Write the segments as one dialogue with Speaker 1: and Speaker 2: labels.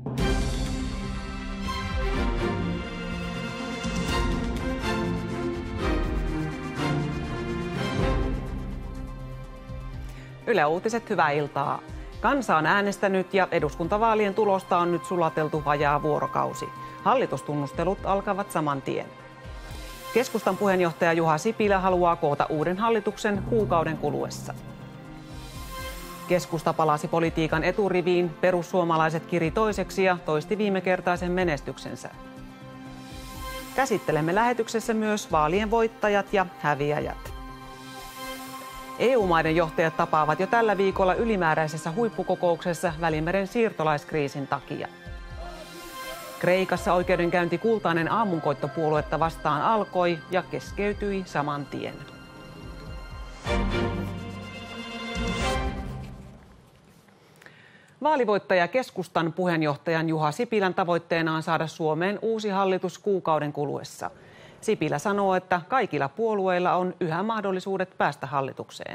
Speaker 1: Yle Uutiset, hyvää iltaa. Kansa on äänestänyt ja eduskuntavaalien tulosta on nyt sulateltu vajaa vuorokausi. Hallitustunnustelut alkavat saman tien. Keskustan puheenjohtaja Juha Sipilä haluaa koota uuden hallituksen kuukauden kuluessa. Keskusta palasi politiikan eturiviin, perussuomalaiset kiri toiseksi ja toisti viimekertaisen menestyksensä. Käsittelemme lähetyksessä myös vaalien voittajat ja häviäjät. EU-maiden johtajat tapaavat jo tällä viikolla ylimääräisessä huippukokouksessa Välimeren siirtolaiskriisin takia. Kreikassa oikeudenkäynti kultainen aamunkoittopuoluetta vastaan alkoi ja keskeytyi saman tien. Vaalivoittaja Keskustan puheenjohtajan Juha Sipilän tavoitteena on saada Suomeen uusi hallitus kuukauden kuluessa. Sipilä sanoo, että kaikilla puolueilla on yhä mahdollisuudet päästä hallitukseen.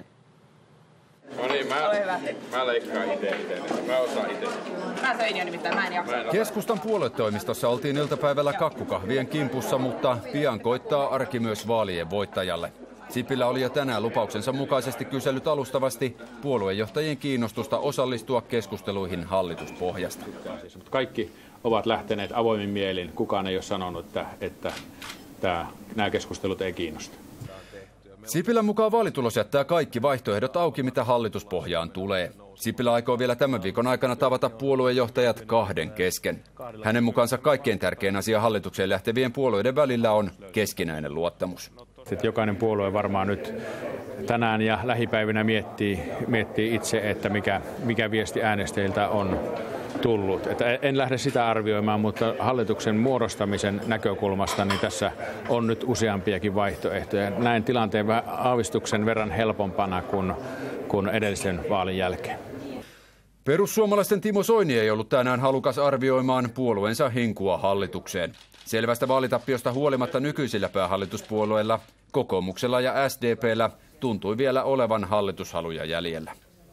Speaker 2: No niin, mä leikkaan itse. Mä osaan itse.
Speaker 3: Mä söin jo nimittäin, mä en jaksa.
Speaker 4: Keskustan puoluetoimistossa oltiin iltapäivällä kakkukahvien kimpussa, mutta pian koittaa arki myös vaalien voittajalle. Sipilä oli jo tänään lupauksensa mukaisesti kysellyt alustavasti puoluejohtajien kiinnostusta osallistua keskusteluihin hallituspohjasta.
Speaker 2: Kaikki ovat lähteneet avoimin mielin. Kukaan ei ole sanonut, että nämä keskustelut ei kiinnosta.
Speaker 4: Sipilän mukaan vaalitulos jättää kaikki vaihtoehdot auki, mitä hallituspohjaan tulee. Sipilä aikoo vielä tämän viikon aikana tavata puoluejohtajat kahden kesken. Hänen mukaansa kaikkein tärkein asia hallitukseen lähtevien puolueiden välillä on keskinäinen luottamus.
Speaker 2: Sitten jokainen puolue varmaan nyt tänään ja lähipäivinä miettii itse, että mikä viesti äänestäjiltä on tullut. Että en lähde sitä arvioimaan, mutta hallituksen muodostamisen näkökulmasta niin tässä on nyt useampiakin vaihtoehtoja. Näin tilanteen aavistuksen verran helpompana kuin edellisen vaalin jälkeen.
Speaker 4: Perussuomalaisten Timo Soini ei ollut tänään halukas arvioimaan puolueensa hinkua hallitukseen. Selvästä vaalitappiosta huolimatta nykyisillä päähallituspuolueilla, kokoomuksella ja SDP:llä tuntui vielä olevan hallitushaluja jäljellä.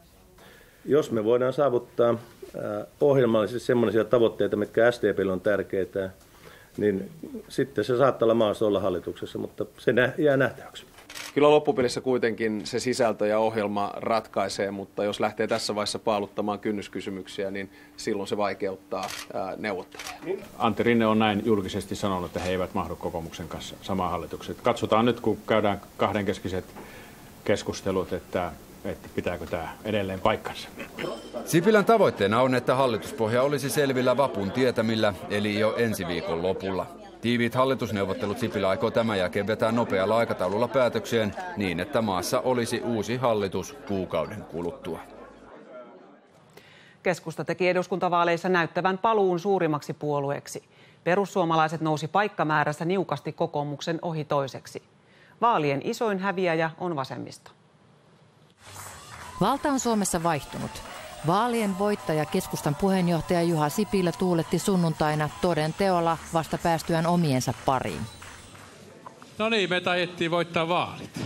Speaker 5: Jos me voidaan saavuttaa ohjelmallisesti sellaisia tavoitteita, mitkä SDP:lle on tärkeitä, niin sitten se saattaa olla mahdollista olla hallituksessa, mutta se jää nähtäväksi.
Speaker 6: Kyllä loppupelissä kuitenkin se sisältö ja ohjelma ratkaisee, mutta jos lähtee tässä vaiheessa paaluttamaan kynnyskysymyksiä, niin silloin se vaikeuttaa neuvotteluja.
Speaker 2: Antti Rinne on näin julkisesti sanonut, että he eivät mahdu kokoomuksen kanssa samaan hallitukseen. Katsotaan nyt, kun käydään kahdenkeskiset keskustelut, että pitääkö tämä edelleen paikkansa.
Speaker 4: Sipilän tavoitteena on, että hallituspohja olisi selvillä vapun tietämillä, eli jo ensi viikon lopulla. Tiiviit hallitusneuvottelut Sipilä aikoo tämän jälkeen vetää nopealla aikataululla päätökseen niin, että maassa olisi uusi hallitus kuukauden kuluttua.
Speaker 1: Keskusta teki eduskuntavaaleissa näyttävän paluun suurimmaksi puolueeksi. Perussuomalaiset nousi paikkamäärässä niukasti kokoomuksen ohi toiseksi. Vaalien isoin häviäjä on vasemmisto.
Speaker 7: Valta on Suomessa vaihtunut. Vaalien voittaja Keskustan puheenjohtaja Juha Sipilä tuuletti sunnuntaina toden teolla vasta päästyään omiensa pariin.
Speaker 8: No niin, me taidettiin voittaa vaalit.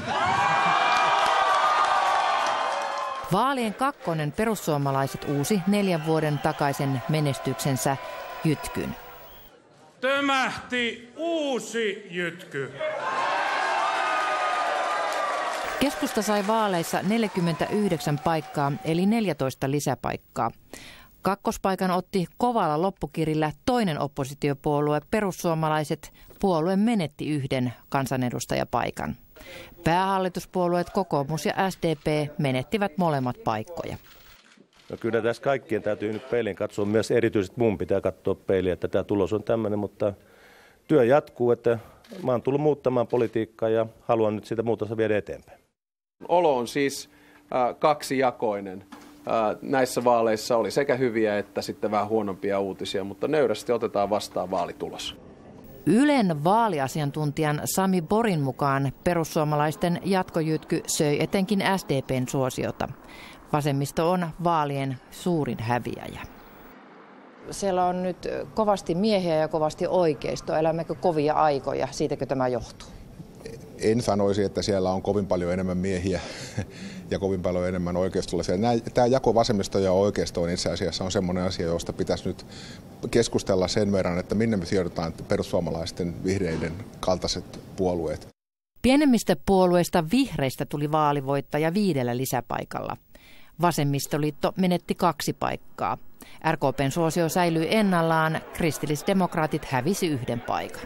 Speaker 7: Vaalien kakkonen perussuomalaiset uusi 4 vuoden takaisen menestyksensä jytkyn.
Speaker 8: Tömähti uusi jytky.
Speaker 7: Keskusta sai vaaleissa 49 paikkaa, eli 14 lisäpaikkaa. Kakkospaikan otti kovalla loppukirillä toinen oppositiopuolue, perussuomalaiset. Puolue menetti 1 kansanedustajapaikan. Päähallituspuolueet kokoomus ja SDP menettivät molemmat paikkoja.
Speaker 5: No kyllä tässä kaikkien täytyy nyt peiliin katsoa. Myös erityisesti mun pitää katsoa peiliin, että tämä tulos on tämmöinen, mutta työ jatkuu, että mä oon tullut muuttamaan politiikkaa ja haluan nyt sitä muutosta viedä eteenpäin.
Speaker 6: Olo on siis kaksijakoinen. Näissä vaaleissa oli sekä hyviä että sitten vähän huonompia uutisia, mutta nöyrästi otetaan vastaan vaalitulos.
Speaker 7: Ylen vaaliasiantuntijan Sami Borin mukaan perussuomalaisten jatkojytky söi etenkin SDP:n suosiota. Vasemmisto on vaalien suurin häviäjä.
Speaker 9: Siellä on nyt kovasti miehiä ja kovasti oikeistoa. Elämmekö kovia aikoja? Siitäkö tämä johtuu?
Speaker 10: En sanoisi, että siellä on kovin paljon enemmän miehiä ja kovin paljon enemmän oikeistolaisia. Tämä jako vasemmisto ja oikeistoon itse asiassa on semmoinen asia, josta pitäisi nyt keskustella sen verran, että minne me sijoitetaan perussuomalaisten, vihreiden kaltaiset puolueet.
Speaker 7: Pienemmistä puolueista vihreistä tuli vaalivoittaja 5 lisäpaikalla. Vasemmistoliitto menetti 2 paikkaa. RKP:n suosio säilyi ennallaan, kristillisdemokraatit hävisi 1 paikan.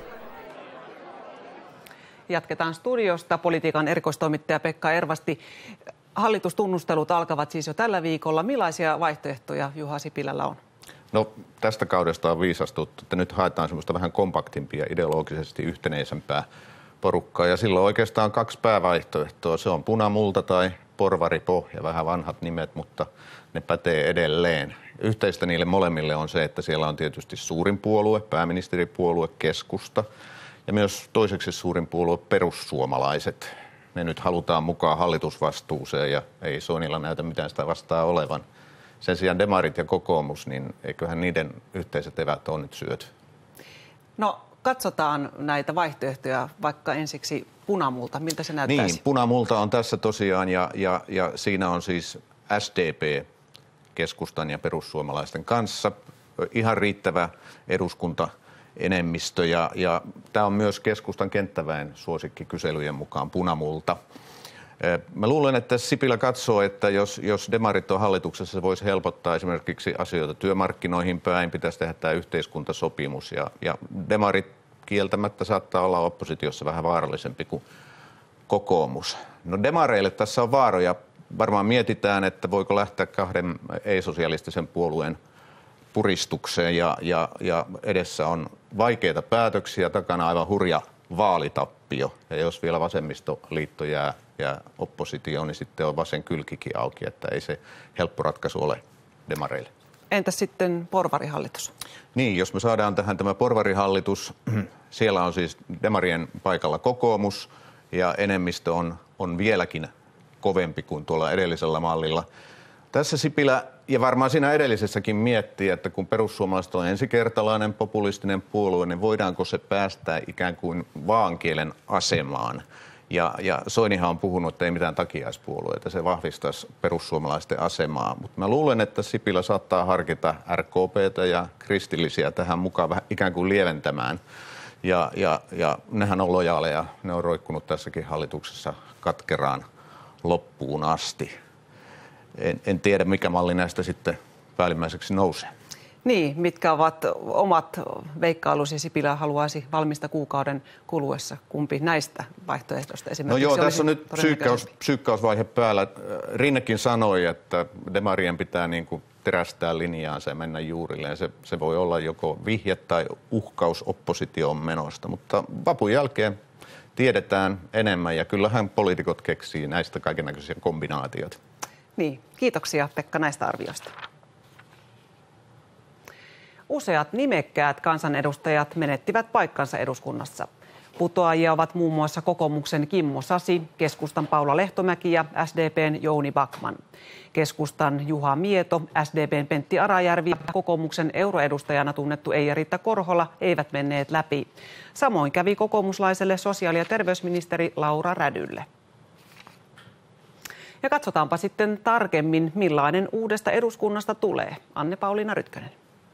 Speaker 1: Jatketaan studiosta. Politiikan erikoistoimittaja Pekka Ervasti. Hallitustunnustelut alkavat siis jo tällä viikolla. Millaisia vaihtoehtoja Juha Sipilällä on?
Speaker 11: No, tästä kaudesta on viisastuttu, että nyt haetaan semmoista vähän kompaktimpia, ideologisesti yhtenäisempää porukkaa. Ja silloin oikeastaan 2 päävaihtoehtoa. Se on punamulta tai porvaripohja, vähän vanhat nimet, mutta ne pätee edelleen. Yhteistä niille molemmille on se, että siellä on tietysti suurin puolue, pääministeripuolue, keskusta. Ja myös toiseksi suurin puolue perussuomalaiset. Ne nyt halutaan mukaan hallitusvastuuseen ja ei Soinilla näytä mitään sitä vastaa olevan. Sen sijaan demarit ja kokoomus, niin eiköhän niiden yhteiset evät ole nyt syöty. No
Speaker 1: katsotaan näitä vaihtoehtoja vaikka ensiksi punamulta. Miltä se näyttäisi?
Speaker 11: Niin, punamulta on tässä tosiaan ja siinä on siis SDP keskustan ja perussuomalaisten kanssa. Ihan riittävä eduskuntaenemmistö ja tämä on myös keskustan kenttäväen suosikki kyselyjen mukaan punamulta. Mä luulen, että Sipilä katsoo, että jos demarit on hallituksessa, se voisi helpottaa esimerkiksi asioita työmarkkinoihin päin, pitäisi tehdä tämä yhteiskuntasopimus ja demarit kieltämättä saattaa olla oppositiossa vähän vaarallisempi kuin kokoomus. No demareille tässä on vaaroja. Varmaan mietitään, että voiko lähteä 2 ei-sosialistisen puolueen puristukseen ja edessä on vaikeita päätöksiä, takana aivan hurja vaalitappio. Ja jos vielä vasemmistoliitto jää oppositioon, niin sitten on vasen kylkikin auki, että ei se helppo ratkaisu ole demareille.
Speaker 1: Entäs sitten porvarihallitus?
Speaker 11: Niin, jos me saadaan tähän tämä porvarihallitus, siellä on siis demarien paikalla kokoomus ja enemmistö on vieläkin kovempi kuin tuolla edellisellä mallilla. Tässä Sipilä ja varmaan siinä edellisessäkin miettii, että kun perussuomalaiset on ensikertalainen populistinen puolue, niin voidaanko se päästää ikään kuin vaankielen asemaan. Ja Soinihan on puhunut, että ei mitään takiaispuolueita, se vahvistaisi perussuomalaisten asemaa. Mutta mä luulen, että Sipilä saattaa harkita RKP:tä ja kristillisiä tähän mukaan vähän ikään kuin lieventämään. Ja nehän on lojaaleja, ne on roikkunut tässäkin hallituksessa katkeraan loppuun asti. En tiedä, mikä malli näistä sitten päällimmäiseksi nousee.
Speaker 1: Niin, mitkä ovat omat veikkailusi Sipilä haluaisi valmista kuukauden kuluessa? Kumpi näistä vaihtoehdoista esimerkiksi?
Speaker 11: No joo, tässä on nyt psyykkausvaihe päällä. Rinnekin sanoi, että demarien pitää niin kuin terästää linjaansa ja mennä juurilleen. Se voi olla joko vihje tai uhkaus opposition menosta, mutta vapun jälkeen tiedetään enemmän ja kyllähän poliitikot keksii näistä kaikennäköisiä kombinaatioita.
Speaker 1: Niin, kiitoksia Pekka näistä arvioista. Useat nimekkäät kansanedustajat menettivät paikkansa eduskunnassa. Putoajia ovat muun muassa kokoomuksen Kimmo Sasi, keskustan Paula Lehtomäki ja SDP:n Jouni Backman. Keskustan Juha Mieto, SDP:n Pentti Arajärvi ja kokoomuksen euroedustajana tunnettu Eija-Riitta Korhola eivät menneet läpi. Samoin kävi kokoomuslaiselle sosiaali- ja terveysministeri Laura Rädylle. Ja katsotaanpa sitten tarkemmin, millainen uudesta eduskunnasta tulee. Anne-Pauliina Rytkönen.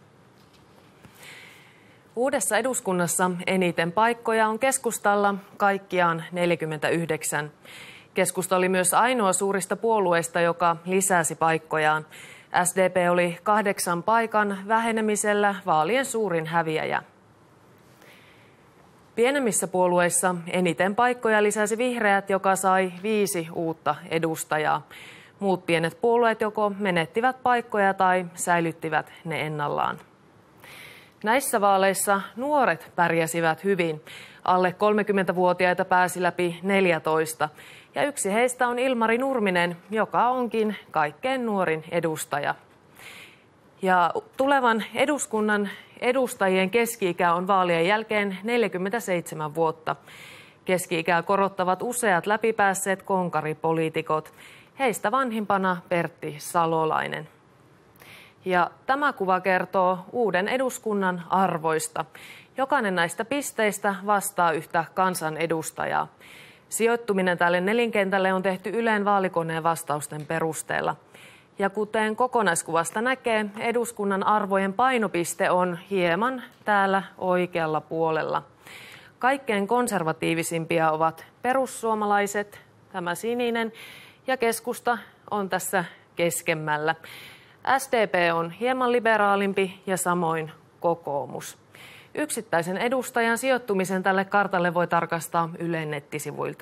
Speaker 12: Uudessa eduskunnassa eniten paikkoja on keskustalla, kaikkiaan 49. Keskusta oli myös ainoa suurista puolueista, joka lisäsi paikkojaan. SDP oli 8 paikan vähenemisellä vaalien suurin häviäjä. Pienemmissä puolueissa eniten paikkoja lisäsi Vihreät, joka sai 5 uutta edustajaa. Muut pienet puolueet joko menettivät paikkoja tai säilyttivät ne ennallaan. Näissä vaaleissa nuoret pärjäsivät hyvin. Alle 30-vuotiaita pääsi läpi 14. Ja yksi heistä on Ilmari Nurminen, joka onkin kaikkein nuorin edustaja. Ja tulevan eduskunnan edustajien keski-ikä on vaalien jälkeen 47 vuotta. Keski-ikää korottavat useat läpipäässeet konkaripoliitikot. Heistä vanhimpana Pertti Salolainen. Ja tämä kuva kertoo uuden eduskunnan arvoista. Jokainen näistä pisteistä vastaa yhtä kansanedustajaa. Sijoittuminen tälle nelinkentälle on tehty Ylen vaalikoneen vastausten perusteella. Ja kuten kokonaiskuvasta näkee, eduskunnan arvojen painopiste on hieman täällä oikealla puolella. Kaikkein konservatiivisimpia ovat perussuomalaiset, tämä sininen, ja keskusta on tässä keskemmällä. SDP on hieman liberaalimpi ja samoin kokoomus. Yksittäisen edustajan sijoittumisen tälle kartalle voi tarkastaa Ylen nettisivuilta.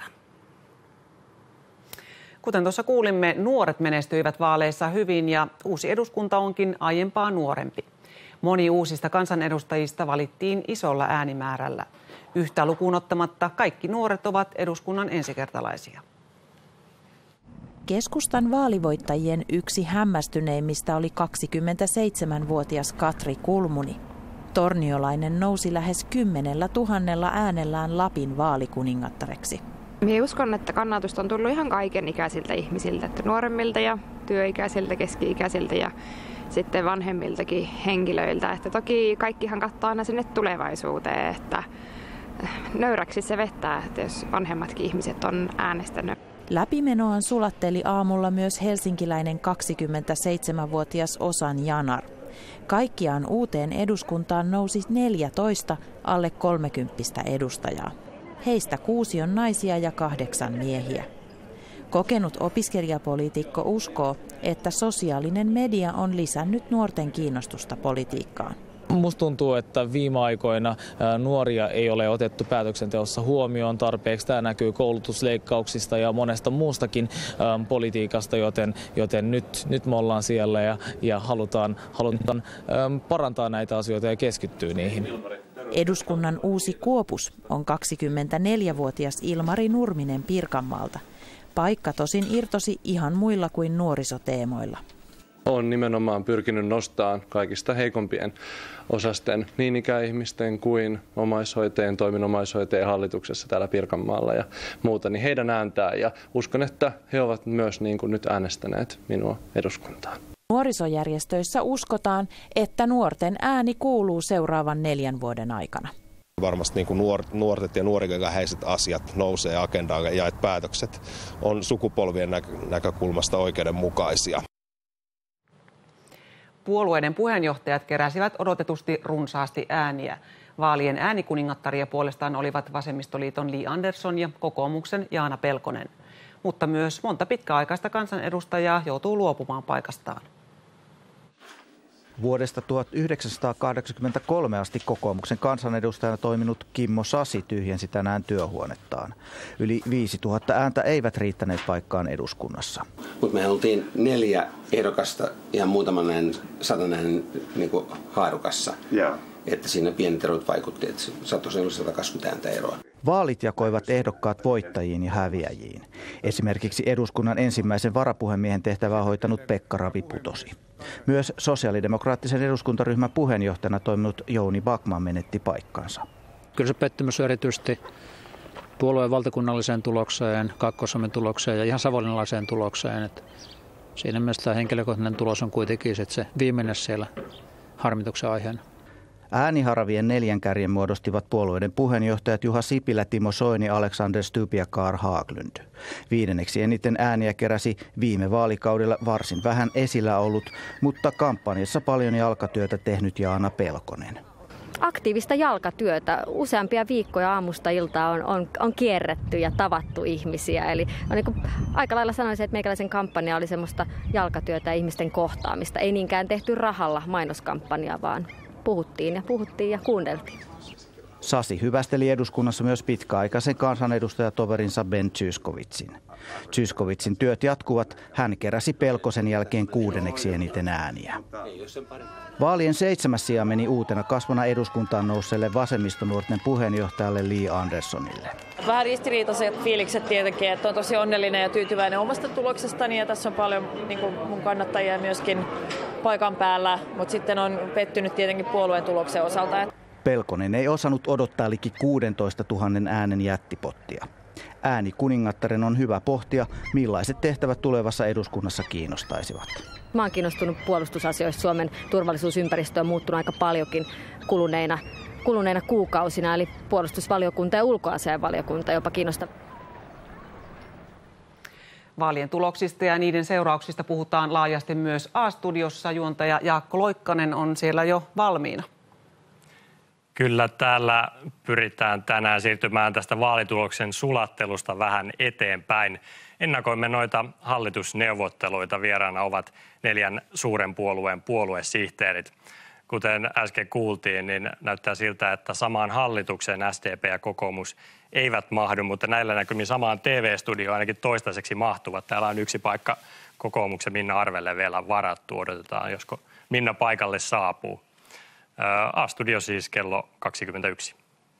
Speaker 1: Kuten tuossa kuulimme, nuoret menestyivät vaaleissa hyvin ja uusi eduskunta onkin aiempaa nuorempi. Moni uusista kansanedustajista valittiin isolla äänimäärällä. Yhtä lukuun ottamatta kaikki nuoret ovat eduskunnan ensikertalaisia.
Speaker 13: Keskustan vaalivoittajien yksi hämmästyneimmistä oli 27-vuotias Katri Kulmuni. Torniolainen nousi lähes 10 000 äänellään Lapin vaalikuningattareksi.
Speaker 9: Minä uskon, että kannatusta on tullut ihan kaiken ikäisiltä ihmisiltä, että nuoremmilta ja työikäisiltä, keski-ikäisiltä ja sitten vanhemmiltakin henkilöiltä. Että toki kaikkihan katsoo aina sinne tulevaisuuteen, että nöyräksi se vettää, että jos vanhemmatkin ihmiset on äänestänyt.
Speaker 13: Läpimenoaan sulatteli aamulla myös helsinkiläinen 27-vuotias Osan Janar. Kaikkiaan uuteen eduskuntaan nousi 14 alle 30 edustajaa. Heistä 6 on naisia ja 8 miehiä. Kokenut opiskelijapoliitikko uskoo, että sosiaalinen media on lisännyt nuorten kiinnostusta politiikkaan.
Speaker 14: Musta tuntuu, että viime aikoina nuoria ei ole otettu päätöksenteossa huomioon tarpeeksi. Tämä näkyy koulutusleikkauksista ja monesta muustakin politiikasta, joten nyt me ollaan siellä ja halutaan parantaa näitä asioita ja keskittyä niihin.
Speaker 13: Eduskunnan uusi kuopus on 24-vuotias Ilmari Nurminen Pirkanmaalta. Paikka tosin irtosi ihan muilla kuin nuorisoteemoilla.
Speaker 15: Olen nimenomaan pyrkinyt nostamaan kaikista heikompien osasten niin ikäihmisten kuin omaishoitajien, toimin omaishoitajien hallituksessa täällä Pirkanmaalla ja muuta, niin heidän ääntään. Ja uskon, että he ovat myös niin kuin nyt äänestäneet minua eduskuntaan.
Speaker 13: Nuorisojärjestöissä uskotaan, että nuorten ääni kuuluu seuraavan 4 vuoden aikana.
Speaker 16: Varmasti niin kuin nuorten ja nuorikäiset asiat nousee agendaan ja että päätökset on sukupolvien näkökulmasta oikeudenmukaisia.
Speaker 1: Puolueiden puheenjohtajat keräsivät odotetusti runsaasti ääniä. Vaalien äänikuningattaria puolestaan olivat Vasemmistoliiton Li Andersson ja kokoomuksen Jaana Pelkonen. Mutta myös monta pitkäaikaista kansanedustajaa joutuu luopumaan paikastaan.
Speaker 17: Vuodesta 1983 asti kokoomuksen kansanedustajana toiminut Kimmo Sasi tyhjensi tänään työhuonettaan. Yli 5000 ääntä eivät riittäneet paikkaan eduskunnassa.
Speaker 18: Mutta me oltiin 4 ehdokasta ja muutaman satanen niin haarukassa. Että siinä pienet erot vaikutti, että sattui oli 120 ääntä eroa.
Speaker 17: Vaalit jakoivat ehdokkaat voittajiin ja häviäjiin. Esimerkiksi eduskunnan ensimmäisen varapuhemiehen tehtävää hoitanut Pekka Ravi putosi. Myös sosiaalidemokraattisen eduskuntaryhmän puheenjohtajana toiminut Jouni Backman menetti paikkansa.
Speaker 19: Kyllä se pettymys on erityisesti puolueen valtakunnalliseen tulokseen, Kaakkois-Suomen tulokseen ja ihan savonlinnalaiseen tulokseen. Että siinä mielessä tämä henkilökohtainen tulos on kuitenkin se viimeinen siellä harmituksen aiheena.
Speaker 17: Ääniharavien 4 kärjen muodostivat puolueiden puheenjohtajat Juha Sipilä, Timo Soini, Alexander Stubb ja Carl Haglund. 5. eniten ääniä keräsi viime vaalikaudella varsin vähän esillä ollut, mutta kampanjassa paljon jalkatyötä tehnyt Jaana Pelkonen.
Speaker 20: Aktiivista jalkatyötä. Useampia viikkoja aamusta iltaan on kierretty ja tavattu ihmisiä. Eli niin aika lailla sanoisin, että meikäläisen kampanja oli semmoista jalkatyötä ja ihmisten kohtaamista. Ei niinkään tehty rahalla mainoskampanjaa, vaan puhuttiin ja kuunneltiin.
Speaker 17: Sasi hyvästeli eduskunnassa myös pitkäaikaisen kansanedustajatoverinsa Ben Zyskowiczin. Zyskowiczin työt jatkuvat. Hän keräsi Pelkosen jälkeen 6. eniten ääniä. Vaalien 7. sija meni uutena kasvona eduskuntaan nousseelle vasemmistonuorten puheenjohtajalle Li Anderssonille.
Speaker 21: Vähän ristiriitaiset fiilikset tietenkin, että on tosi onnellinen ja tyytyväinen omasta tuloksestani ja tässä on paljon niin kuin mun kannattajia myöskin paikan päällä, mutta sitten on pettynyt tietenkin puolueen tuloksen osalta.
Speaker 17: Pelkonen ei osannut odottaa liki 16 000 äänen jättipottia. Äänikuningattaren on hyvä pohtia, millaiset tehtävät tulevassa eduskunnassa kiinnostaisivat.
Speaker 20: Mä oon kiinnostunut puolustusasioista. Suomen turvallisuusympäristö on muuttunut aika paljonkin kuluneina kuukausina, eli puolustusvaliokunta ja ulkoasiainvaliokunta jopa kiinnostaa.
Speaker 1: Vaalien tuloksista ja niiden seurauksista puhutaan laajasti myös A-studiossa. Juontaja Jaakko Loikkanen on siellä jo valmiina.
Speaker 3: Kyllä täällä pyritään tänään siirtymään tästä vaalituloksen sulattelusta vähän eteenpäin. Ennakoimme noita hallitusneuvotteluita. Vieraana ovat 4 suuren puolueen puoluesihteerit. Kuten äsken kuultiin, niin näyttää siltä, että samaan hallitukseen SDP ja kokoomus eivät mahdu, mutta näillä näkymin samaan TV-studioon ainakin toistaiseksi mahtuvat. Täällä on yksi paikka kokoomuksen Minna Arvelle vielä varattu. Odotetaan, josko Minna paikalle saapuu. A-studio siis kello 21.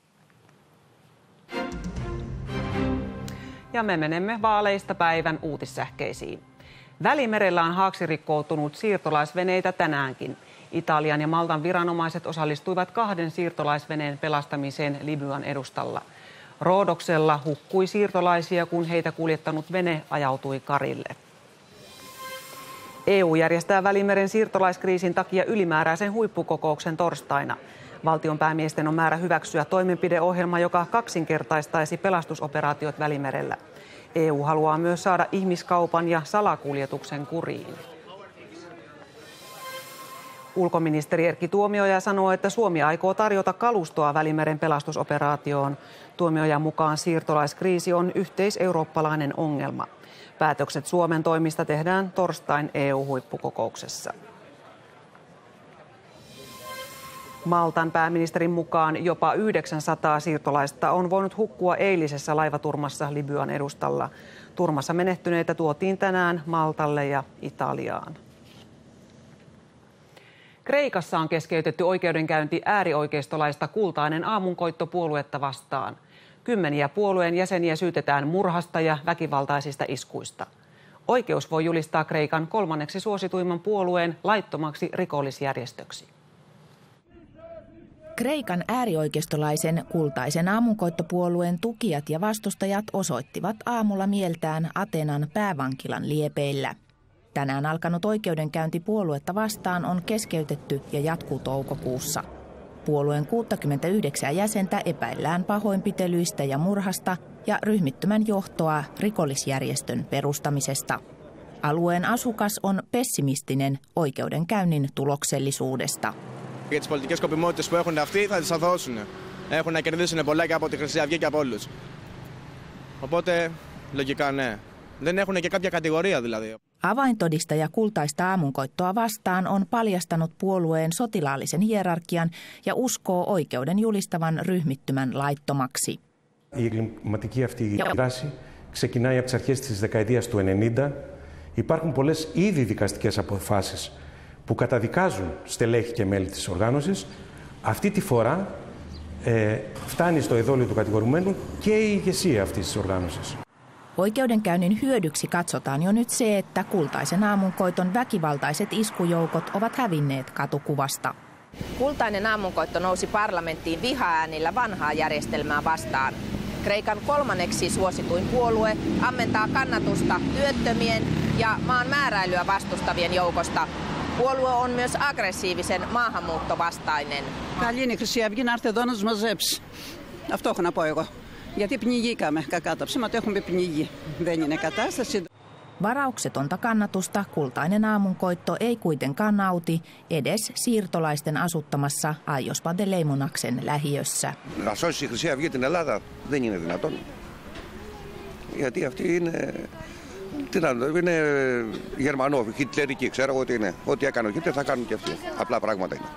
Speaker 1: Ja me menemme vaaleista päivän uutissähkeisiin. Välimerellä on haaksirikkoutunut siirtolaisveneitä tänäänkin. Italian ja Maltan viranomaiset osallistuivat 2 siirtolaisveneen pelastamiseen Libyan edustalla. Roodoksella hukkui siirtolaisia, kun heitä kuljettanut vene ajautui karille. EU järjestää Välimeren siirtolaiskriisin takia ylimääräisen huippukokouksen torstaina. Valtionpäämiesten on määrä hyväksyä toimenpideohjelma, joka kaksinkertaistaisi pelastusoperaatiot Välimerellä. EU haluaa myös saada ihmiskaupan ja salakuljetuksen kuriin. Ulkoministeri Erkki Tuomioja sanoo, että Suomi aikoo tarjota kalustoa Välimeren pelastusoperaatioon. Tuomiojan mukaan siirtolaiskriisi on yhteiseurooppalainen ongelma. Päätökset Suomen toimista tehdään torstain EU-huippukokouksessa. Maltan pääministerin mukaan jopa 900 siirtolaista on voinut hukkua eilisessä laivaturmassa Libyan edustalla. Turmassa menehtyneitä tuotiin tänään Maltalle ja Italiaan. Kreikassa on keskeytetty oikeudenkäynti äärioikeistolaista Kultainen aamunkoitto -puoluetta vastaan. 10 puolueen jäseniä syytetään murhasta ja väkivaltaisista iskuista. Oikeus voi julistaa Kreikan 3. suosituimman puolueen laittomaksi rikollisjärjestöksi.
Speaker 13: Kreikan äärioikeistolaisen Kultaisen aamunkoittopuolueen tukijat ja vastustajat osoittivat aamulla mieltään Atenan päävankilan liepeillä. Tänään alkanut oikeudenkäynti puoluetta vastaan on keskeytetty ja jatkuu toukokuussa. Puolueen 69 jäsentä epäillään pahoinpitelyistä ja murhasta ja ryhmittymän johtoa rikollisjärjestön perustamisesta. Alueen asukas on pessimistinen oikeudenkäynnin tuloksellisuudesta.
Speaker 22: Για τις πολιτικές σκοπιμότητες που έχουν αυτοί θα τις αθώσουν. Έχουν να κερδίσουν πολλά και από τη Χρυσή Αυγή και από όλους. Οπότε, λογικά ναι. Δεν έχουν και κάποια κατηγορία δηλαδή.
Speaker 13: Avaintodistaja Kultaista aamunkoittoa vastaan on paljastanut puolueen sotilaallisen hierarkian ja uskoo oikeuden julistavan ryhmittymän laittomaksi.
Speaker 23: Η εγκληματική αυτή δράση ξεκινάει από τις αρχές της δεκαετίας του 90. Υπάρχουν πολλές ήδη δικαστικές αποφάσεις που καταδικάζουν στελέχη και μέλη της οργάνωσης. Αυτή τη φορά φτάνει στο εδόλιο του κατηγορουμένου και η ηγεσία αυτής της οργάνωσης.
Speaker 13: Oikeudenkäynnin hyödyksi katsotaan jo nyt se, että Kultaisen aamunkoiton väkivaltaiset iskujoukot ovat hävinneet katukuvasta.
Speaker 24: Kultainen aamunkoitto nousi parlamenttiin vihaäänillä vanhaa järjestelmää vastaan. Kreikan 3. suosituin puolue ammentaa kannatusta työttömien ja maan määräilyä vastustavien joukosta. Puolue on myös aggressiivisen maahanmuuttovastainen.
Speaker 13: Varauksetonta kannatusta Kultainen aamunkoitto ei kuitenkaan nauti edes siirtolaisten asuttamassa Aios Panteleimonaxen lähiössä.
Speaker 25: Είναι Γερμανό, Χιτλερική, ξέρω εγώ τι είναι. Ό,τι έκανε ο Χίτλερ θα κάνουν και αυτοί. Απλά πράγματα είναι.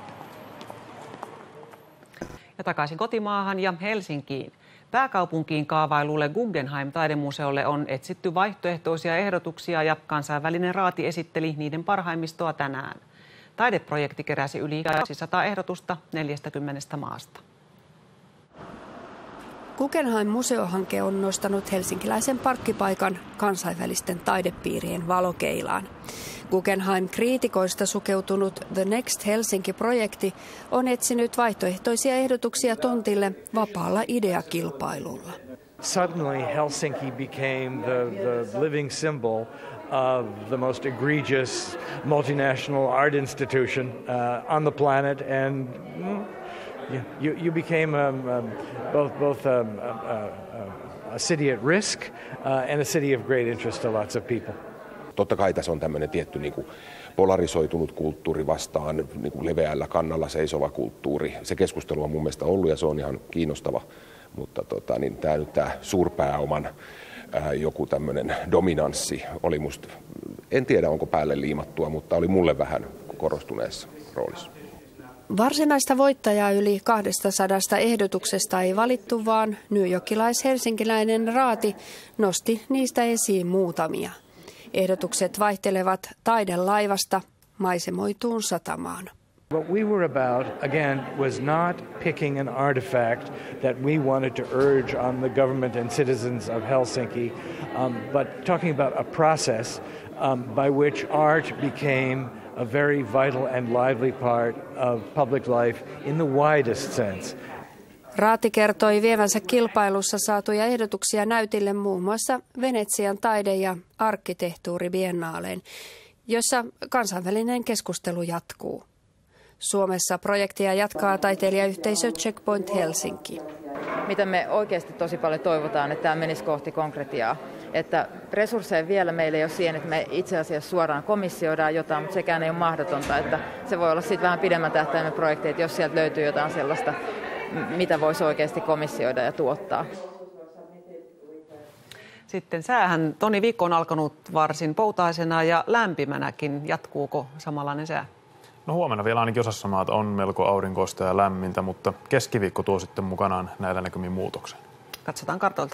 Speaker 1: Ja takaisin kotimaahan ja Helsinkiin. Pääkaupunkiin kaavailulle Guggenheim-taidemuseolle on etsitty vaihtoehtoisia ehdotuksia ja kansainvälinen raati esitteli niiden parhaimmistoa tänään. Taideprojekti keräsi yli 200 ehdotusta 40 maasta.
Speaker 26: Guggenheim-museohanke on nostanut helsinkiläisen parkkipaikan kansainvälisten taidepiirien valokeilaan. Guggenheim-kriitikoista sukeutunut The Next Helsinki-projekti on etsinyt vaihtoehtoisia ehdotuksia tontille vapaalla ideakilpailulla.
Speaker 27: Suddenly Helsinki became the living symbol
Speaker 2: of the most egregious multinational art institution on the planet, and you became both a city at risk and a city of great interest to lots of people.
Speaker 4: Totta kai tässä on tämmöinen tietty niin kuin polarisoitunut kulttuuri vastaan niin kuin leveällä kannalla seisova kulttuuri. Se keskustelu on mun mielestä ollut ja se on ihan kiinnostava, mutta tämä suurpääoman joku tämmöinen dominanssi oli musta, en tiedä onko päälle liimattua, mutta oli mulle vähän korostuneessa roolissa.
Speaker 26: Varsinaista voittajaa yli 200 ehdotuksesta ei valittu, vaan newyorkilais-helsinkiläinen raati nosti niistä esiin muutamia. Ehdotukset vaihtelevat taidelaivasta maisemoituun satamaan.
Speaker 2: What we were about, again, was not picking an artifact that we wanted to urge on the government and citizens of Helsinki, but talking about a process by which art became a very vital and lively part of public life in the widest sense.
Speaker 26: Raati kertoi vievänsä kilpailussa saatuja ehdotuksia näytille muun muassa Venetsian taide- ja arkkitehtuuribiennaaleen, jossa kansainvälinen keskustelu jatkuu. Suomessa projektia jatkaa taiteilijayhteisö Checkpoint Helsinki.
Speaker 5: Mitä me oikeasti tosi paljon toivotaan, että tämä menisi kohti konkretiaa. Että resursseja vielä meillä ei ole siihen, että me itse asiassa suoraan komissioidaan jotain, mutta sekään ei ole mahdotonta. Että se voi olla sitten vähän pidemmän tähtäimen projekti, että jos sieltä löytyy jotain sellaista, mitä voisi oikeasti komissioida ja tuottaa.
Speaker 1: Sitten säähän, Toni, viikko on alkanut varsin poutaisena ja lämpimänäkin. Jatkuuko samanlainen sää?
Speaker 6: No huomenna vielä ainakin osassa maata on melko aurinkoista ja lämmintä, mutta keskiviikko tuo sitten mukanaan näillä näkymin muutoksen.
Speaker 1: Katsotaan kartoilta.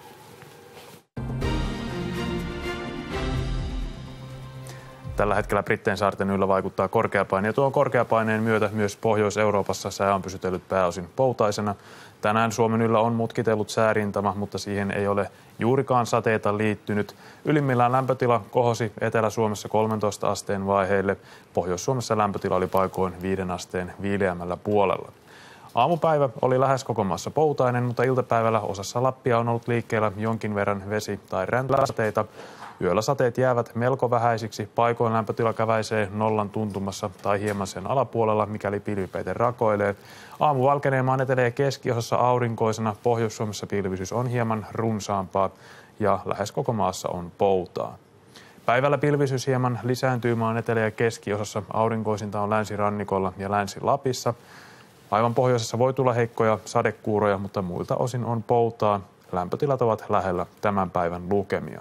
Speaker 6: Tällä hetkellä Brittein saarten yllä vaikuttaa korkeapaine ja tuon korkeapaineen myötä myös Pohjois-Euroopassa sää on pysytellyt pääosin poutaisena. Tänään Suomen yllä on mutkitellut säärintama, mutta siihen ei ole juurikaan sateita liittynyt. Ylimmillään lämpötila kohosi Etelä-Suomessa 13 asteen vaiheille. Pohjois-Suomessa lämpötila oli paikoin 5 asteen viileämmällä puolella. Aamupäivä oli lähes koko maassa poutainen, mutta iltapäivällä osassa Lappia on ollut liikkeellä jonkin verran vesi- tai räntäsateita. Yöllä sateet jäävät melko vähäisiksi, paikoin lämpötila käväisee nollan tuntumassa tai hieman sen alapuolella, mikäli pilvipeite rakoilee. Aamu valkenee maan etelä- ja keskiosassa aurinkoisena, Pohjois-Suomessa pilvisyys on hieman runsaampaa ja lähes koko maassa on poutaa. Päivällä pilvisyys hieman lisääntyy maan etelä- ja keskiosassa, aurinkoisinta on länsirannikolla ja Länsi-Lapissa. Aivan pohjoisessa voi tulla heikkoja sadekuuroja, mutta muilta osin on poutaa. Lämpötilat ovat lähellä tämän päivän lukemia.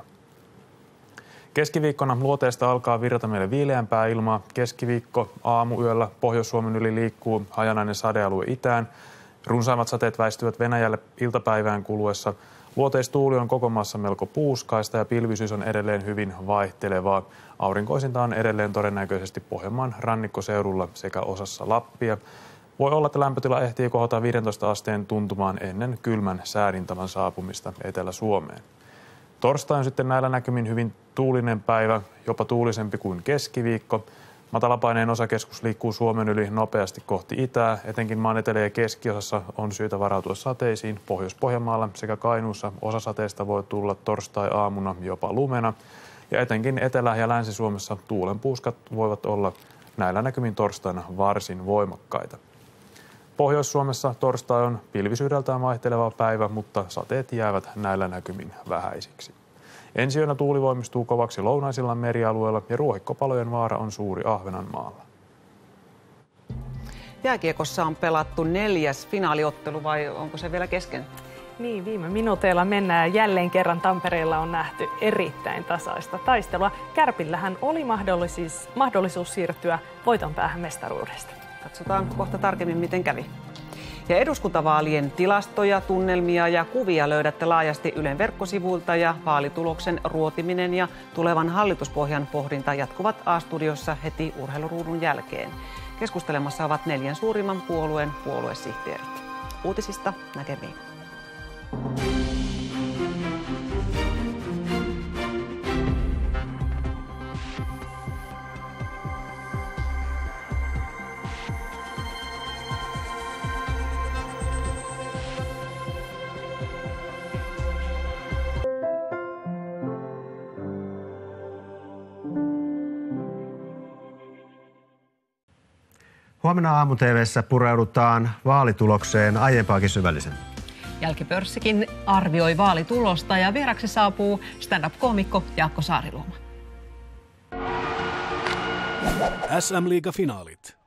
Speaker 6: Keskiviikkona luoteesta alkaa virrata meille viileämpää ilmaa. Keskiviikko aamuyöllä Pohjois-Suomen yli liikkuu hajanainen sadealue itään. Runsaimmat sateet väistyvät Venäjälle iltapäivään kuluessa. Luoteistuuli on koko maassa melko puuskaista ja pilvisyys on edelleen hyvin vaihtelevaa. Aurinkoisinta on edelleen todennäköisesti Pohjanmaan rannikkoseudulla sekä osassa Lappia. Voi olla, että lämpötila ehtii kohota 15 asteen tuntumaan ennen kylmän säärintavan saapumista Etelä-Suomeen. Torstai on sitten näillä näkymin hyvin tuulinen päivä, jopa tuulisempi kuin keskiviikko. Matalapaineen osakeskus liikkuu Suomen yli nopeasti kohti itää. Etenkin maan etelä- ja keskiosassa on syytä varautua sateisiin. Pohjois-Pohjanmaalla sekä Kainuussa osa sateista voi tulla torstai-aamuna jopa lumena. Ja etenkin Etelä- ja Länsi-Suomessa tuulenpuuskat voivat olla näillä näkymin torstaina varsin voimakkaita. Pohjois-Suomessa torstai on pilvisyydeltään vaihteleva päivä, mutta sateet jäävät näillä näkymin vähäisiksi. Ensi yönä tuuli voimistuu kovaksi lounaisilla merialueilla ja ruohikkopalojen vaara on suuri Ahvenanmaalla.
Speaker 1: Jääkiekossa on pelattu 4. finaaliottelu vai onko se vielä kesken?
Speaker 8: Niin, viime minuuteilla mennään ja jälleen kerran Tampereella on nähty erittäin tasaista taistelua. Kärpillähän oli mahdollisuus siirtyä voiton päähän mestaruudesta.
Speaker 1: Katsotaan kohta tarkemmin, miten kävi. Ja eduskuntavaalien tilastoja, tunnelmia ja kuvia löydätte laajasti Ylen verkkosivuilta ja vaalituloksen ruotiminen ja tulevan hallituspohjan pohdinta jatkuvat A-studiossa heti urheiluruudun jälkeen. Keskustelemassa ovat 4 suurimman puolueen puoluesihteerit. Uutisista näkemiin.
Speaker 7: Huomenna Aamu-TV:ssä pureudutaan vaalitulokseen aiempaakin syvällisemmin.
Speaker 9: Jälkipörssikin arvioi vaalitulosta ja vieraksi saapuu stand-up-koomikko Jaakko Saariluoma.
Speaker 10: SM-liiga-finaalit.